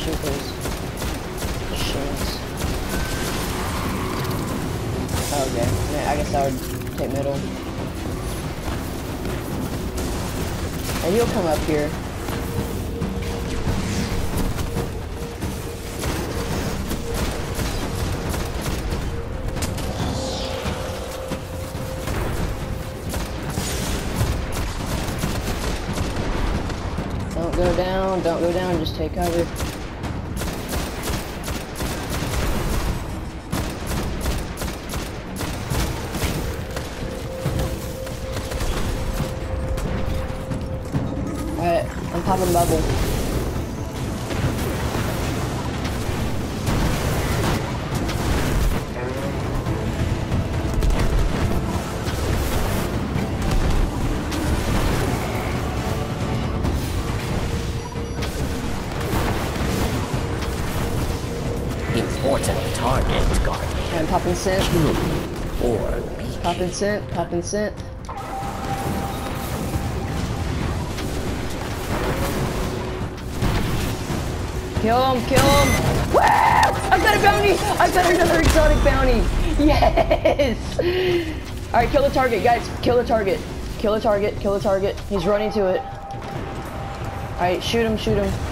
shoot those shins. Okay, I guess I would take middle. And he'll come up here. Don't go down, just take cover. Alright, I'm popping bubble. Important target guard. I'm popping scent. Or Popping scent, popping scent. Kill him, kill him! Woo! I got a bounty! I got another exotic bounty! Yes! Alright, kill the target, guys. Kill the target. Kill the target, kill the target. He's running to it. Alright, shoot him, shoot him.